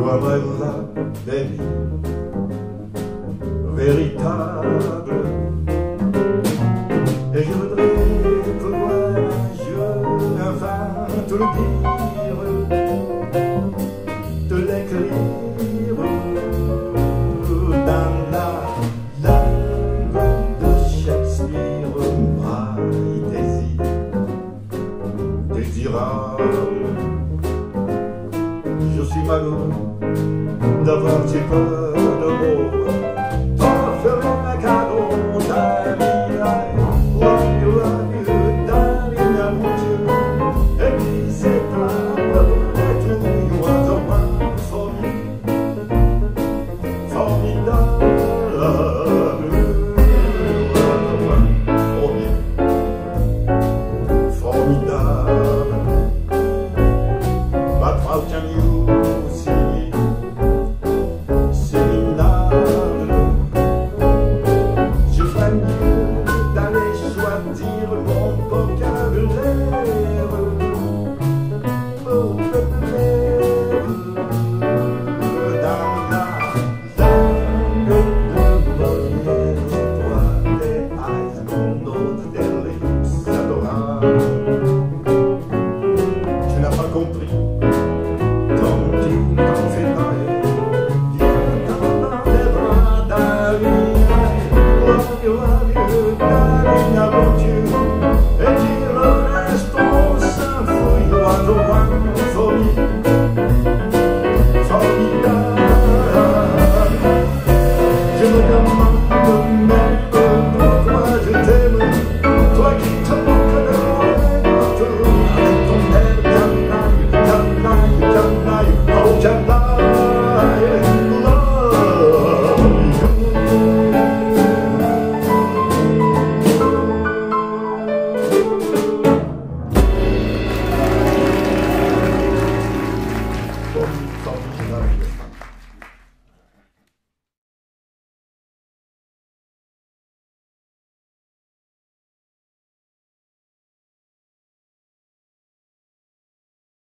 un rêve d'aimer véritable. Et je voudrais pouvoir un jour enfin te le dire, te l'écrire dans la langue de Shakespeare. My désirable, je suis malheureux d'avoir si peu de mots.